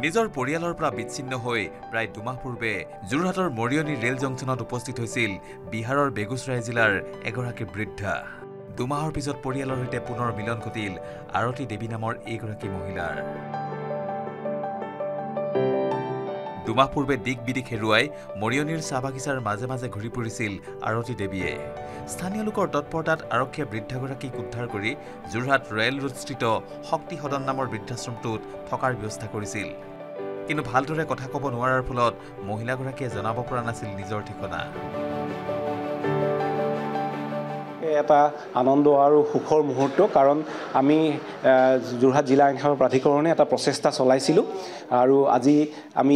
নিজৰ পৰিয়ালৰ পৰা বিচ্ছিন্ন হৈ প্ৰায় 2 মাহ পূৰ্বে যোৰহাটৰ মৰিয়নি ৰেল জংচনত উপস্থিত হৈছিল বিহাৰৰ বেগুচৰাই জিলাৰ এগৰাকী বৃদ্ধা। 2 মাহৰ পিছত পৰিয়ালৰ সৈতে পুনৰ মিলন ঘটিল আৰতি দেৱী নামৰ এইগৰাকী মহিলাৰ। 2 মাহ পূৰ্বে দিক বিদিক হেৰুৱাই মৰিয়নিৰ চাহ বাগিচাৰ মাজে মাজে ঘূৰি ফুৰিছিল আৰতি দেৱীয়ে। স্থানীয় লোকৰ তৎপৰতাত আৰক্ষীয়ে বৃদ্ধাগৰাকীক উদ্ধাৰ কৰি যোৰহাট ৰয়েল ৰোডস্থিত শক্তি সদন নামৰ বৃদ্ধাশ্ৰমটোত থকাৰ ব্যৱস্থা কৰিছিল। কিন্তু ভালদৰে কথা ক'ব নোৱাৰাৰ ফলত মহিলাগৰাকীয়ে জনাব পৰা নাছিল নিজৰ ঠিকনা। এটা আনন্দ আৰু সুখৰ মুহূৰ্ত, কাৰণ আমি যোৰহাট জিলা আইন সেৱা প্ৰাধিকৰণে এটা প্ৰচেষ্টা চলাইছিলোঁ আৰু আজি আমি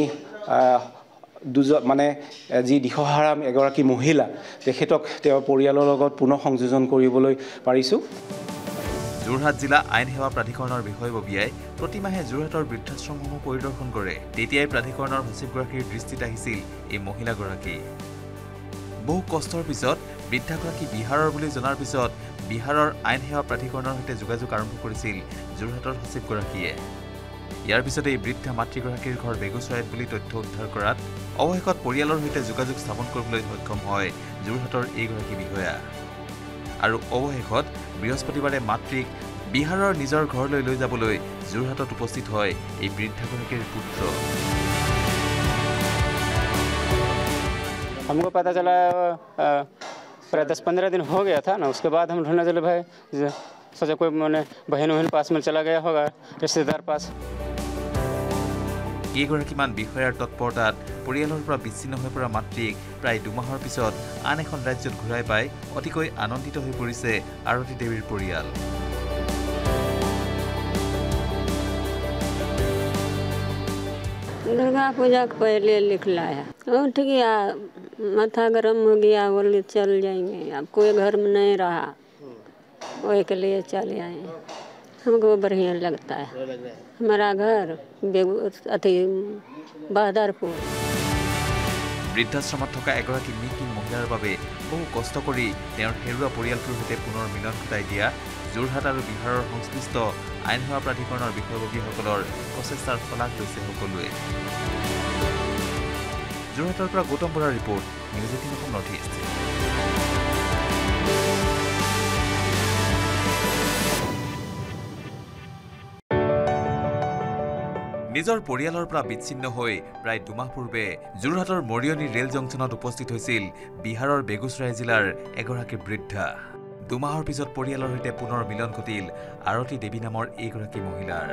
যি দিশহাৰা এগৰাকী মহিলা তেখেতক তেওঁৰ পৰিয়ালৰ লগত পুনৰ সংযোজন কৰিবলৈ পাৰিছোঁ। যোৰহাট জিলা আইন সেৱা প্ৰাধিকৰণৰ বিষয়ববীয়াই প্ৰতিমাহে যোৰহাটৰ বৃদ্ধাশ্ৰমসমূহ পৰিদৰ্শন কৰে। তেতিয়াই প্ৰাধিকৰণৰ সচিবগৰাকীৰ দৃষ্টিত আহিছিল এই মহিলাগৰাকী। বহু কষ্টৰ পিছত বৃদ্ধাগৰাকী বিহাৰৰ বুলি জনাৰ পিছত বিহাৰৰ আইন সেৱা প্ৰাধিকৰণৰ সৈতে যোগাযোগ আৰম্ভ কৰিছিল যোৰহাটৰ সচিবগৰাকীয়ে। ইয়াৰ পিছতে এই বৃদ্ধা মাতৃগৰাকীৰ ঘৰ বেগুচৰাইত বুলি তথ্য উদ্ধাৰ কৰাত অৱশেষত পৰিয়ালৰ সৈতে যোগাযোগ স্থাপন কৰিবলৈ সক্ষম হয় যোৰহাটৰ এইগৰাকী বিষয়া। আৰু অৱশেষত বৃহস্পতিবাৰে মাতৃক বিহাৰৰ নিজৰ ঘৰলৈ লৈ যাবলৈ যোৰহাটত উপস্থিত হয় এই বৃদ্ধাগৰাকীৰ পুত্ৰ। हमको पता चला प्राय 10-15 दिन हो गया था ना। उसके बाद हम ढूंढने चले भाई, सोचा कोई मैंने बहन पास में चला गया होगा, रिश्तेदार पास। কেইগৰাকীমান বিষয়াৰ তৎপৰতাত পৰিয়ালৰ পৰা বিচ্ছিন্ন হৈ পৰা মাতৃক প্ৰায় 2 মাহৰ পিছত আন এখন ৰাজ্যত ঘূৰাই পাই অতিকৈ আনন্দিত হৈ পৰিছে আৰতি দেৱীৰ পৰিয়াল। दुर्गा पूजा के पहले लिखला है, उठ गया, माथा गर्म हो गया, बोले चल जाएंगे। अब कोई घर में नहीं रहा, वही के लिए चले आए। हमको बढ़िया लगता है। हमारा घर बहादुरपुर। বৃদ্ধাশ্ৰমত থকা এগৰাকী মিকিন মহিলাৰ বাবে বহু কষ্ট কৰি তেওঁৰ হেৰুৱা পৰিয়ালটোৰ সৈতে পুনৰ মিলন ঘটাই দিয়া যোৰহাট আৰু বিহাৰৰ সংশ্লিষ্ট আইন সেৱা প্ৰাধিকৰণৰ বিষয়ববীসকলৰ প্ৰচেষ্টাৰ শলাগ লৈছে সকলোৱে। যোৰহাটৰ পৰা গৌতম বৰাৰ report, news 18 Assam north east. নিজৰ পৰিয়ালৰ পৰা বিচ্ছিন্ন হৈ প্ৰায় 2 মাহ পূৰ্বে যোৰহাটৰ মৰিয়নি ৰেল জংচনত উপস্থিত হৈছিল বিহাৰৰ বেগুচৰাই জিলাৰ এগৰাকী বৃদ্ধা। 2 মাহৰ পিছত পৰিয়ালৰ সৈতে পুনৰ মিলন ঘটিল আৰতি দেৱী নামৰ এইগৰাকী মহিলাৰ।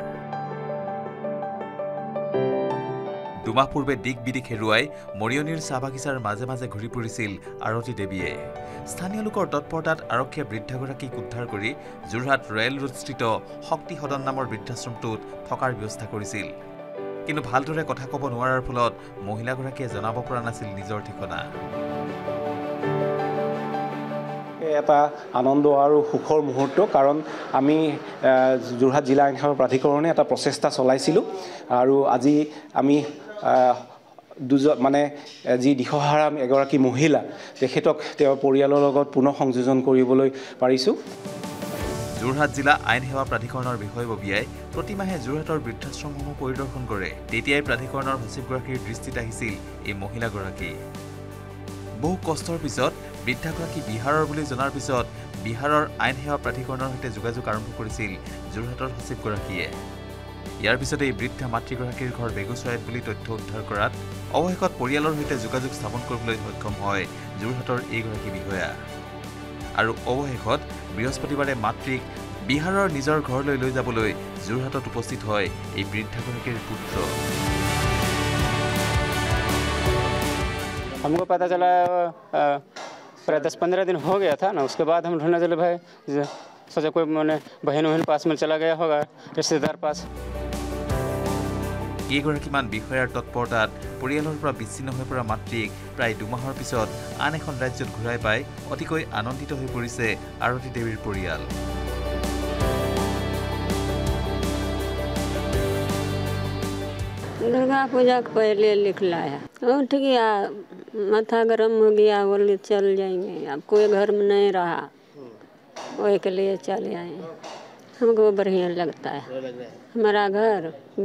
2 মাহ পূৰ্বে দিক বিদিক হেৰুৱাই মৰিয়নিৰ চাহ বাগিচাৰ মাজে মাজে ঘূৰি ফুৰিছিল আৰতি দেৱীয়ে। স্থানীয় লোকৰ তৎপৰতাত আৰক্ষীয়ে বৃদ্ধাগৰাকীক উদ্ধাৰ কৰি যোৰহাট ৰয়েল ৰোডস্থিত শক্তি সদন নামৰ বৃদ্ধাশ্ৰমটোত থকাৰ ব্যৱস্থা কৰিছিল। কিন্তু ভালদৰে কথা ক'ব নোৱাৰাৰ ফলত মহিলাগৰাকীয়ে জনাব পৰা নাছিল নিজৰ ঠিকনা। এটা আনন্দ আৰু সুখৰ মুহূৰ্ত, কাৰণ আমি যোৰহাট জিলা আইন সেৱা প্ৰাধিকৰণে এটা প্ৰচেষ্টা চলাইছিলোঁ আৰু আজি আমি যি দিশহাৰা এগৰাকী মহিলা তেখেতক তেওঁৰ পৰিয়ালৰ লগত পুনৰ সংযোজন কৰিবলৈ পাৰিছোঁ। যোৰহাট জিলা আইন সেৱা প্ৰাধিকৰণৰ বিষয়ববীয়াই প্ৰতিমাহে যোৰহাটৰ বৃদ্ধাশ্ৰমসমূহ পৰিদৰ্শন কৰে। তেতিয়াই প্ৰাধিকৰণৰ সচিবগৰাকীৰ দৃষ্টিত আহিছিল এই মহিলাগৰাকী। বহু কষ্টৰ পিছত বৃদ্ধাগৰাকী বিহাৰৰ বুলি জনাৰ পিছত বিহাৰৰ আইন সেৱা প্ৰাধিকৰণৰ সৈতে যোগাযোগ আৰম্ভ কৰিছিল যোৰহাটৰ সচিবগৰাকীয়ে। ইয়াৰ পিছতে এই বৃদ্ধা মাতৃগৰাকীৰ ঘৰ বেগুচৰাইত বুলি তথ্য উদ্ধাৰ কৰাত অৱশেষত পৰিয়ালৰ সৈতে যোগাযোগ স্থাপন কৰিবলৈ সক্ষম হয় যোৰহাটৰ এইগৰাকী বিষয়া। আৰু অৱশেষত বৃহস্পতিবাৰে মাতৃক বিহাৰৰ নিজৰ ঘৰলৈ লৈ যাবলৈ যোৰহাটত উপস্থিত হয় এই বৃদ্ধাগৰাকীৰ পুত্ৰ। हमको पता चला प्राय 10-15 दिन हो गया था ना। उसके बाद हम ढूंढने चले भाई, सोचा कोई मैंने बहन पास में चला गया होगा, रिश्तेदार पास। কেইগৰাকীমান বিষয়াৰ তৎপৰতাত পৰিয়ালৰ পৰা বিচ্ছিন্ন হৈ পৰা মাতৃক প্ৰায় 2 মাহৰ পিছত আন এখন ৰাজ্যত ঘূৰাই পাই অতিকৈ আনন্দিত হৈ পৰিছে আৰতি দেৱীৰ পৰিয়াল। दुर्गा पूजा के पहले लिखला है, उठ गया, माथा गर्म हो गया, बोले चल जाएंगे। अब कोई घर में नहीं रहा, वही के लिए चले आए। हमको बढ़िया लगता है हमारा घर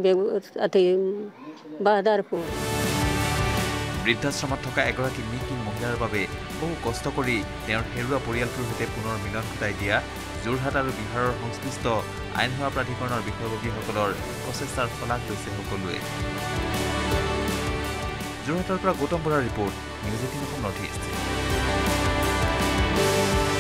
बहादुरपुर বৃদ্ধাশ্ৰমত থকা এগৰাকী মিকিং মহিলাৰ বাবে বহু কষ্ট কৰি তেওঁৰ হেৰুৱা পৰিয়ালটোৰ সৈতে পুনৰ মিলন ঘটাই দিয়া যোৰহাট আৰু বিহাৰৰ সংশ্লিষ্ট আইন সেৱা প্ৰাধিকৰণৰ বিষয়ববীয়াসকলৰ প্ৰচেষ্টাৰ শলাগ লৈছে সকলোৱে যোৰহাটৰ পৰা গৌতম বৰাৰ report news 18 Assam north east